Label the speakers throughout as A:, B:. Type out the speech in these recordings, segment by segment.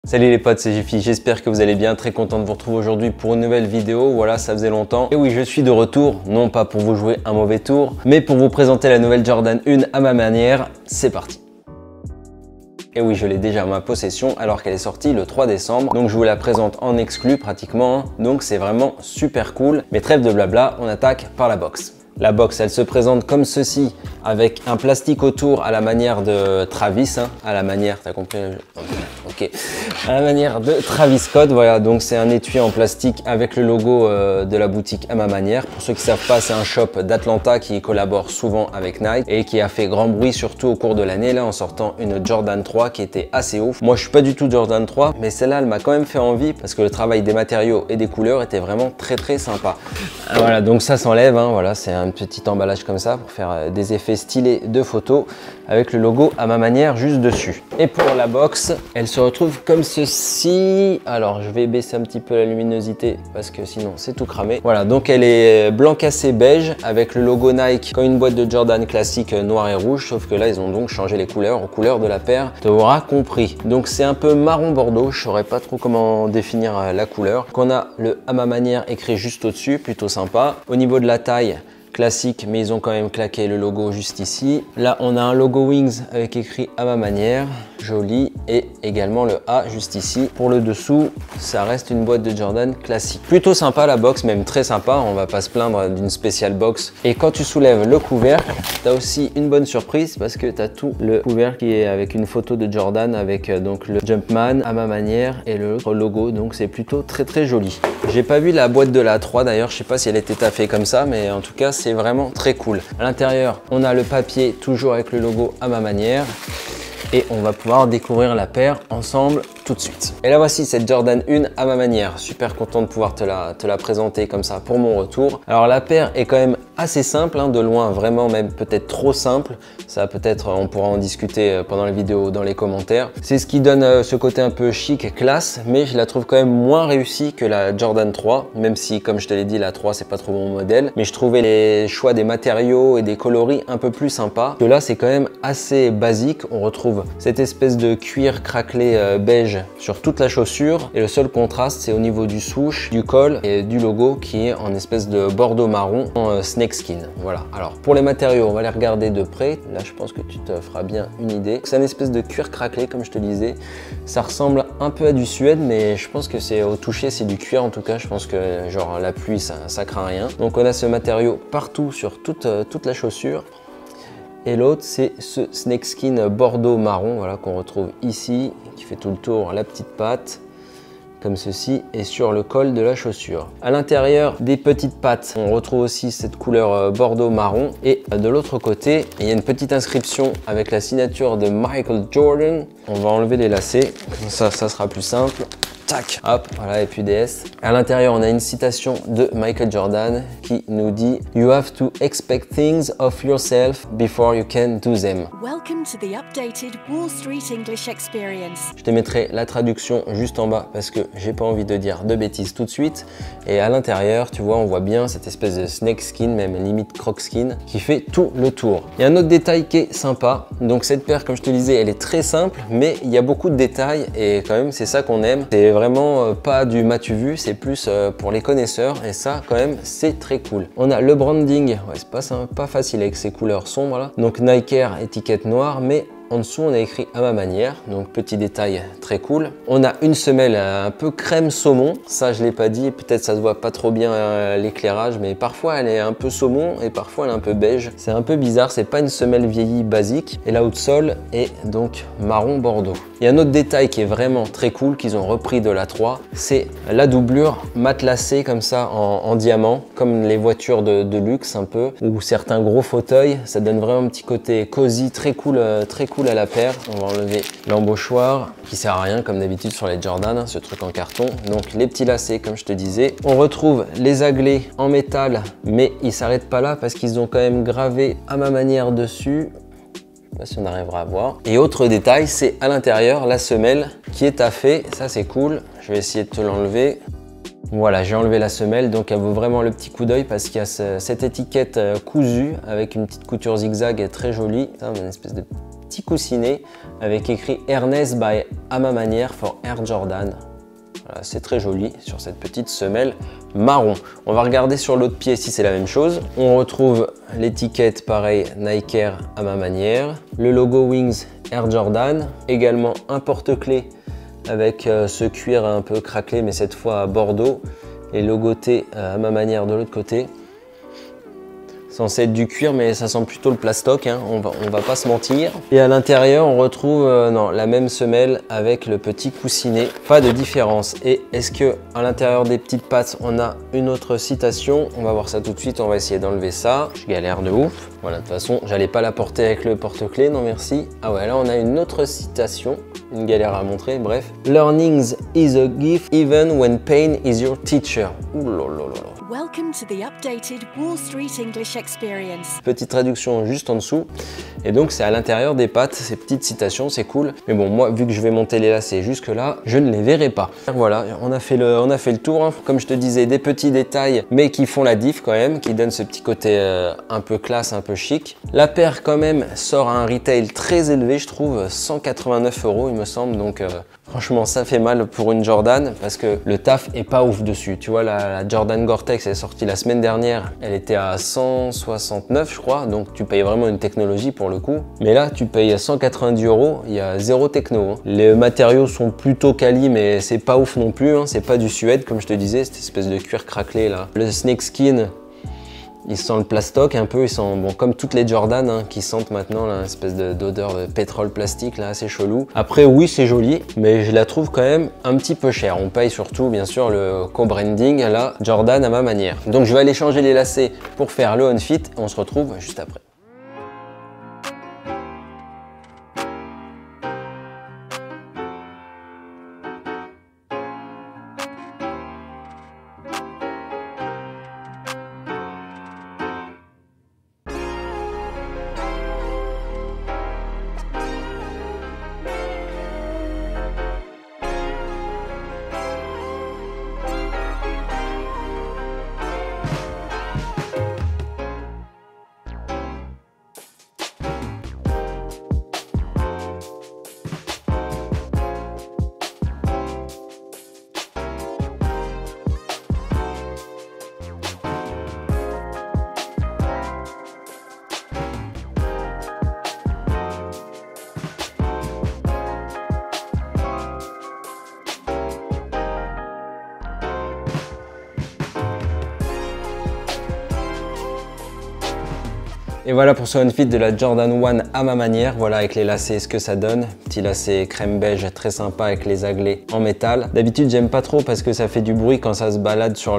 A: Salut les potes, c'est Jiffy, j'espère que vous allez bien, très content de vous retrouver aujourd'hui pour une nouvelle vidéo, voilà ça faisait longtemps. Et oui, je suis de retour, non pas pour vous jouer un mauvais tour, mais pour vous présenter la nouvelle Jordan 1 à ma manière, c'est parti. Et oui, je l'ai déjà en ma possession alors qu'elle est sortie le 3 décembre, donc je vous la présente en exclu pratiquement, hein. Donc c'est vraiment super cool. Mais trêve de blabla, on attaque par la box. La box, elle se présente comme ceci, avec un plastique autour à la manière de Travis, hein, à la manière, t'as compris? Ok, à la manière de Travis Scott, voilà, donc c'est un étui en plastique avec le logo de la boutique à ma manière. Pour ceux qui savent pas, c'est un shop d'Atlanta qui collabore souvent avec Nike et qui a fait grand bruit surtout au cours de l'année là en sortant une Jordan 3 qui était assez ouf. Moi je suis pas du tout Jordan 3, mais celle-là elle m'a quand même fait envie parce que le travail des matériaux et des couleurs était vraiment très sympa. Voilà, donc ça s'enlève, hein, voilà, c'est un petit emballage comme ça pour faire des effets stylés de photos avec le logo à ma manière juste dessus. Et pour la box, elle se retrouve comme ceci. Alors je vais baisser un petit peu la luminosité parce que sinon c'est tout cramé. Voilà, donc elle est blanc cassé beige avec le logo Nike comme une boîte de Jordan classique noir et rouge, sauf que là ils ont donc changé les couleurs aux couleurs de la paire, tu auras compris. Donc c'est un peu marron bordeaux, je saurais pas trop comment définir la couleur. Qu'on a le à ma manière écrit juste au-dessus, plutôt sympa. Au niveau de la taille, classique, mais ils ont quand même claqué le logo juste ici. Là, on a un logo Wings avec écrit à ma manière, joli, et également le A juste ici. Pour le dessous, ça reste une boîte de Jordan classique. Plutôt sympa la box, même très sympa, on va pas se plaindre d'une spéciale box. Et quand tu soulèves le couvercle, tu as aussi une bonne surprise parce que tu as tout le couvercle qui est avec une photo de Jordan avec donc le Jumpman à ma manière et le logo, donc c'est plutôt très joli. J'ai pas vu la boîte de la 3 d'ailleurs, je sais pas si elle était taffée comme ça, mais en tout cas c'est vraiment très cool. À l'intérieur, on a le papier toujours avec le logo à ma manière et on va pouvoir découvrir la paire ensemble tout de suite. Et là voici cette Jordan 1 à ma manière. Super content de pouvoir te la présenter comme ça pour mon retour. Alors la paire est quand même assez simple, hein, de loin, vraiment même peut-être trop simple. Ça peut-être on pourra en discuter pendant la vidéo dans les commentaires. C'est ce qui donne ce côté un peu chic, classe, mais je la trouve quand même moins réussie que la Jordan 3, même si comme je te l'ai dit la 3 c'est pas trop mon modèle, mais je trouvais les choix des matériaux et des coloris un peu plus sympas. Que là c'est quand même assez basique, on retrouve cette espèce de cuir craquelé beige sur toute la chaussure et le seul contraste c'est au niveau du swoosh, du col et du logo qui est en espèce de bordeaux marron en snakeskin. Voilà, alors pour les matériaux on va les regarder de près. Là je pense que tu te feras bien une idée. C'est une espèce de cuir craquelé comme je te disais. Ça ressemble un peu à du suède mais je pense que c'est au toucher c'est du cuir en tout cas. Je pense que genre la pluie ça craint rien. Donc on a ce matériau partout sur toute la chaussure. Et l'autre c'est ce snakeskin bordeaux marron, voilà, qu'on retrouve ici, qui fait tout le tour la petite patte comme ceci et sur le col de la chaussure. À l'intérieur des petites pattes, on retrouve aussi cette couleur bordeaux marron et de l'autre côté, il y a une petite inscription avec la signature de Michael Jordan. On va enlever les lacets, comme ça sera plus simple. Tac, hop, voilà, et puis DS. À l'intérieur, on a une citation de Michael Jordan qui nous dit "You have to expect things of yourself before you can do them."
B: Welcome to the updated Wall Street English Experience.
A: Je te mettrai la traduction juste en bas parce que j'ai pas envie de dire de bêtises tout de suite. Et à l'intérieur, tu vois, on voit bien cette espèce de snakeskin, même limite crocskin, qui fait tout le tour. Il y a un autre détail qui est sympa. Donc cette paire, comme je te disais, elle est très simple, mais il y a beaucoup de détails et quand même, c'est ça qu'on aime. C'est vraiment pas du m'as-tu vu, c'est plus pour les connaisseurs et ça quand même c'est très cool. On a le branding, ouais, c'est pas facile avec ces couleurs sombres là. Donc Nike Air, étiquette noire, mais en dessous, on a écrit à ma manière, donc petit détail très cool. On a une semelle un peu crème saumon, ça je l'ai pas dit, peut-être ça se voit pas trop bien l'éclairage, mais parfois elle est un peu saumon et parfois elle est un peu beige. C'est un peu bizarre, c'est pas une semelle vieillie basique. Et la haute-sole est donc marron bordeaux. Il y a un autre détail qui est vraiment très cool qu'ils ont repris de la 3, c'est la doublure matelassée comme ça en diamant, comme les voitures de luxe un peu, ou certains gros fauteuils. Ça donne vraiment un petit côté cosy, très cool à la paire. On va enlever l'embauchoir qui sert à rien comme d'habitude sur les Jordan, hein, ce truc en carton. Donc les petits lacets comme je te disais. On retrouve les aglets en métal, mais ils s'arrêtent pas là parce qu'ils ont quand même gravé à ma manière dessus. Je sais pas si on arrivera à voir. Et autre détail, c'est à l'intérieur la semelle qui est taffée. Ça c'est cool. Je vais essayer de te l'enlever. Voilà, j'ai enlevé la semelle, donc elle vaut vraiment le petit coup d'œil parce qu'il y a cette étiquette cousue avec une petite couture zigzag très jolie. Une espèce de petit coussinet avec écrit Ernest by à ma manière for Air Jordan. Voilà, c'est très joli sur cette petite semelle marron. On va regarder sur l'autre pied si c'est la même chose. On retrouve l'étiquette pareil Nike Air à ma manière. Le logo Wings Air Jordan. Également un porte-clés avec ce cuir un peu craquelé mais cette fois à bordeaux et logoté à ma manière de l'autre côté. Censé être du cuir mais ça sent plutôt le plastoc, hein. On va pas se mentir. Et à l'intérieur on retrouve la même semelle avec le petit coussinet, pas de différence. Et est-ce que à l'intérieur des petites pattes on a une autre citation? On va voir ça tout de suite, on va essayer d'enlever ça. Je galère de ouf. Voilà, de toute façon j'allais pas la porter avec le porte-clés, non merci. Ah ouais, là on a une autre citation, une galère à montrer, bref. Learning is a gift even when pain is your teacher. Ouh là là là là.
B: Welcome to the updated Wall Street English Experience.
A: Petite traduction juste en dessous. Et donc c'est à l'intérieur des pattes, ces petites citations, c'est cool. Mais bon, moi vu que je vais monter les lacets jusque là, je ne les verrai pas. Voilà, on a fait le tour, hein. Comme je te disais, des petits détails, mais qui font la diff quand même, qui donnent ce petit côté un peu classe, un peu chic. La paire quand même sort à un retail très élevé, je trouve, 189 € il me semble. Donc franchement, ça fait mal pour une Jordan parce que le taf est pas ouf dessus. Tu vois, la Jordan Gore-Tex est sortie la semaine dernière. Elle était à 169, je crois. Donc, tu payes vraiment une technologie pour le coup. Mais là, tu payes 190 €. Il y a zéro techno, hein. Les matériaux sont plutôt quali, mais c'est pas ouf non plus, hein. C'est pas du suède, comme je te disais, cette espèce de cuir craquelé là. Le snakeskin, il sent le plastoc un peu, il sent, bon, comme toutes les Jordan hein, qui sentent maintenant là, une espèce d'odeur de pétrole plastique là, assez chelou. Après oui c'est joli, mais je la trouve quand même un petit peu chère. On paye surtout bien sûr le co-branding à la Jordan à ma manière. Donc je vais aller changer les lacets pour faire le on-fit et on se retrouve juste après. Et voilà pour ce on-fit de la Jordan 1 à ma manière. Voilà avec les lacets ce que ça donne. Petit lacet crème beige très sympa avec les aglets en métal. D'habitude j'aime pas trop parce que ça fait du bruit quand ça se balade sur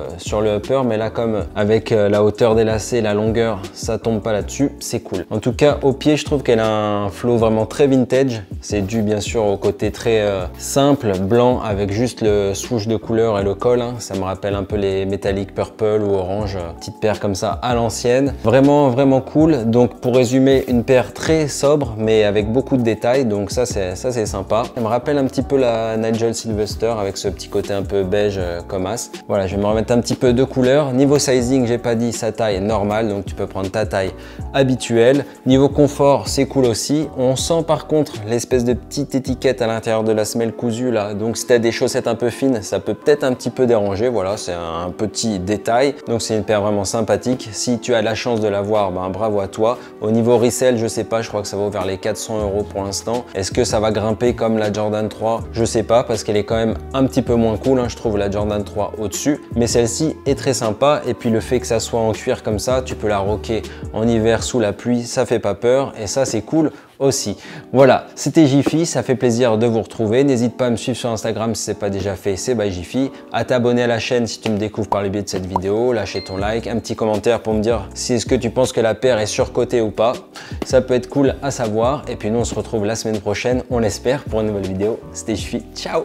A: le upper. Mais là comme avec la hauteur des lacets, la longueur, ça tombe pas là-dessus, c'est cool. En tout cas au pied je trouve qu'elle a un flow vraiment très vintage. C'est dû bien sûr au côté très simple, blanc avec juste le swoosh de couleur et le col. Hein. Ça me rappelle un peu les métalliques purple ou orange. Petite paire comme ça à l'ancienne. Vraiment cool. Donc pour résumer, une paire très sobre mais avec beaucoup de détails, donc ça c'est sympa. Ça me rappelle un petit peu la Nigel Sylvester avec ce petit côté un peu beige comme as. Voilà, je vais me remettre un petit peu de couleur. Niveau sizing, j'ai pas dit, sa taille normale, donc tu peux prendre ta taille habituelle. Niveau confort, c'est cool aussi. On sent par contre l'espèce de petite étiquette à l'intérieur de la semelle cousue là, donc si tu as des chaussettes un peu fines, ça peut peut-être un petit peu déranger. Voilà, c'est un petit détail. Donc c'est une paire vraiment sympathique. Si tu as la chance de l'avoir, ben bravo à toi. Au niveau resell, je sais pas, je crois que ça vaut vers les 400 € pour l'instant. Est-ce que ça va grimper comme la Jordan 3? Je sais pas, parce qu'elle est quand même un petit peu moins cool, hein, je trouve la Jordan 3 au-dessus. Mais celle-ci est très sympa, et puis le fait que ça soit en cuir comme ça, tu peux la rocker en hiver sous la pluie, ça fait pas peur, et ça c'est cool aussi. Voilà, c'était Jiffy, ça fait plaisir de vous retrouver. N'hésite pas à me suivre sur Instagram si c'est pas déjà fait, c'est by Jiffy. À t'abonner à la chaîne si tu me découvres par le biais de cette vidéo, lâcher ton like, un petit commentaire pour me dire si est-ce que tu penses que la paire est surcotée ou pas. Ça peut être cool à savoir. Et puis nous on se retrouve la semaine prochaine, on l'espère, pour une nouvelle vidéo. C'était Jiffy, ciao.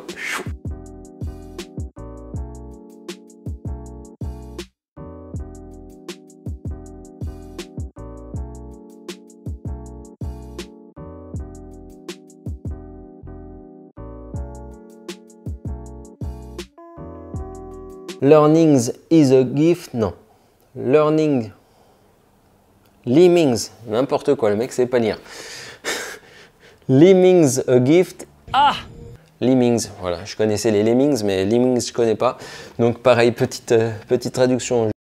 A: Learnings is a gift. Non. Learning. Lemmings. N'importe quoi, le mec sait pas lire. Lemmings a gift. Ah! Lemmings, voilà, je connaissais les Lemmings, mais Lemmings je connais pas. Donc pareil, petite traduction